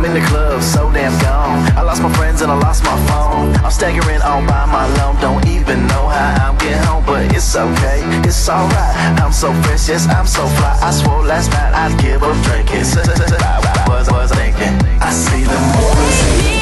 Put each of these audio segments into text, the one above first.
in the club, so damn gone. I lost my friends and I lost my phone. I'm staggering all by my loan. Don't even know how I'm getting home, but it's okay, it's alright. I'm so fresh, yes, I'm so fly. I swore last night I'd give up drinking. I was thinking, I see the moon.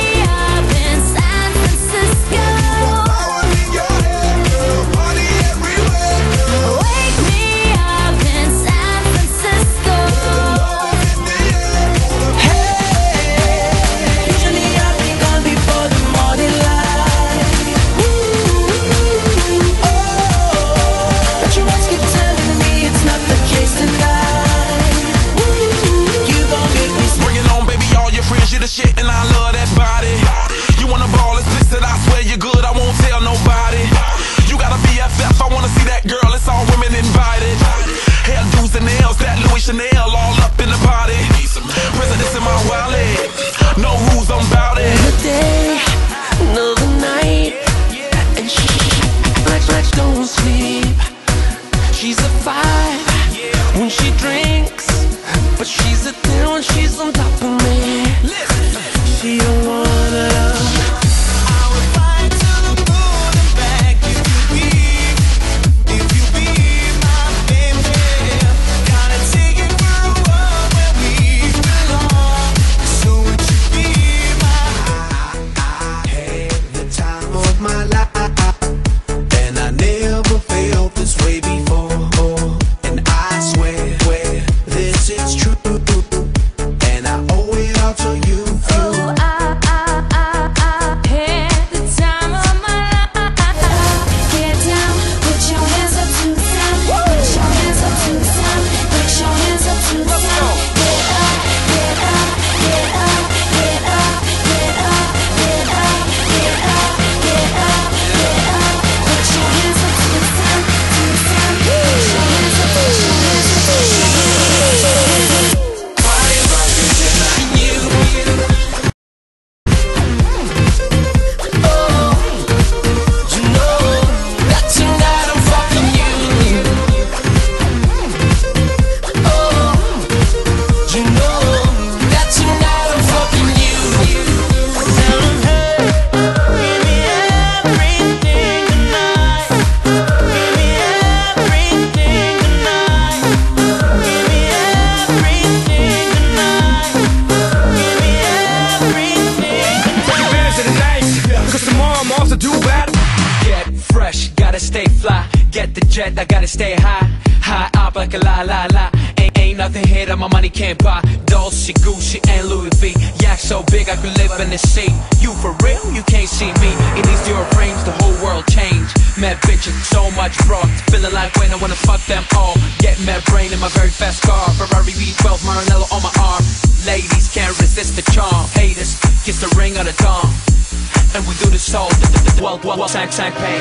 Chanel all up in the body. Presidents in my wallet. No rules, I'm bout it. Another day, another night, and she like don't sleep. She's a 5 when she drinks, but she's a 10 when she's on top of me. She don't wanna love. Stay fly, get the jet, I gotta stay high. High up like a la la la. Ain't nothing here that my money can't buy. Dolce, Gucci, and Louis V. Yak so big I could live in the sea. You for real? You can't see me. In these Europe frames, the whole world changed. Mad bitches, so much broad. Feeling like when I wanna fuck them all. Get mad brain in my very fast car. Ferrari V12, Maranello on my arm. Ladies can't resist the charm. Haters, kiss the ring on the dawn. And we do this all, well, time, pain.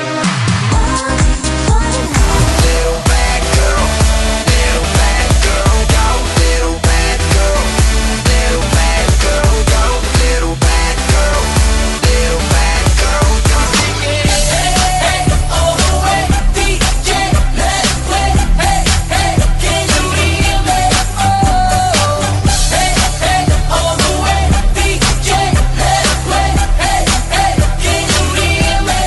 Little bad girl, little bad girl, go. Little bad girl, little bad girl, go. Little bad girl, little bad girl, go. Hey, hey, all the way, DJ, let's play. Hey, hey, can you hear me? Oh, hey, hey, all the way, DJ, let's play. Hey, hey, can you hear me?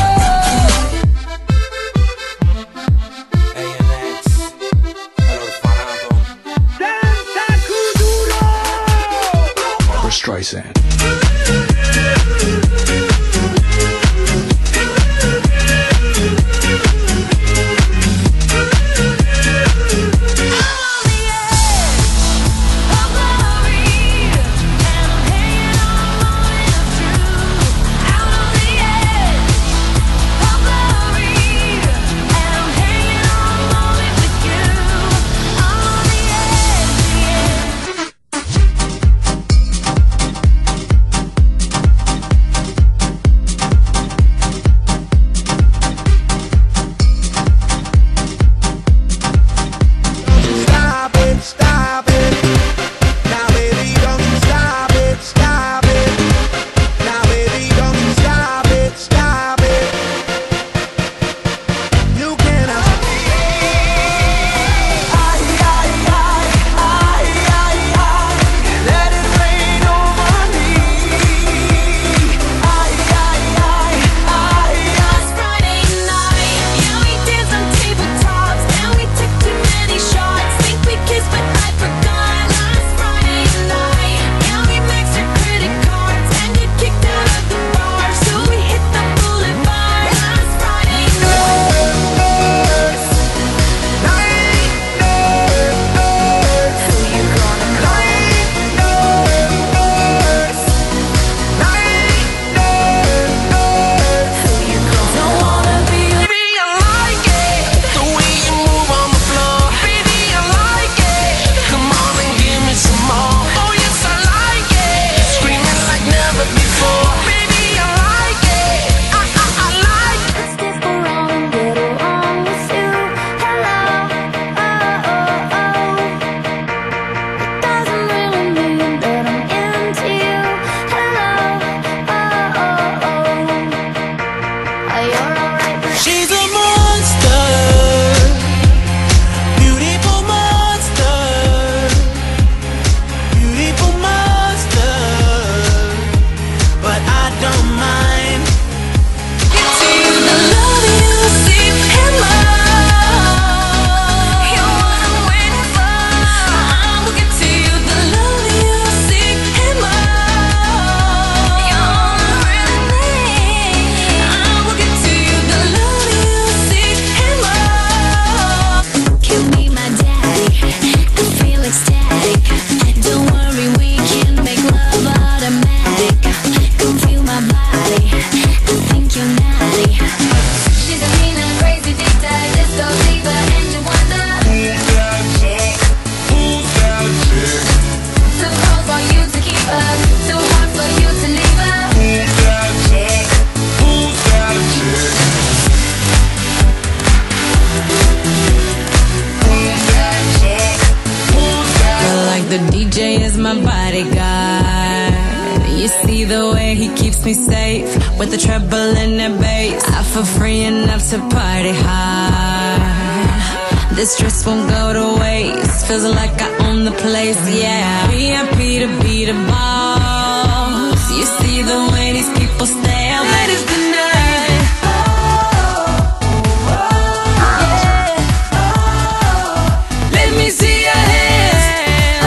Streisand. DJ is my bodyguard. You see the way he keeps me safe with the treble and the bass. I feel free enough to party hard. This dress won't go to waste. Feels like I own the place, yeah. VIP to be the boss. You see the way these people stay out late as the night. Let me see your hands.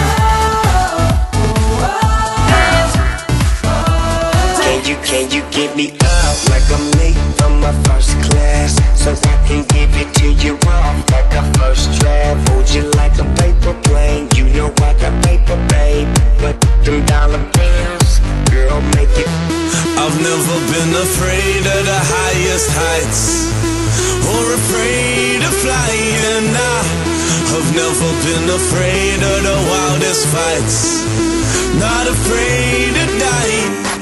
Can you get me up like I'm late from my first class, so I can give it to you off like a first draft? Hold you like a paper plane. You know I got paper, babe, but them dollar bills, girl, make it. I've never been afraid of the highest heights, or afraid of flying. I've never been afraid of the wildest fights, not afraid of dying.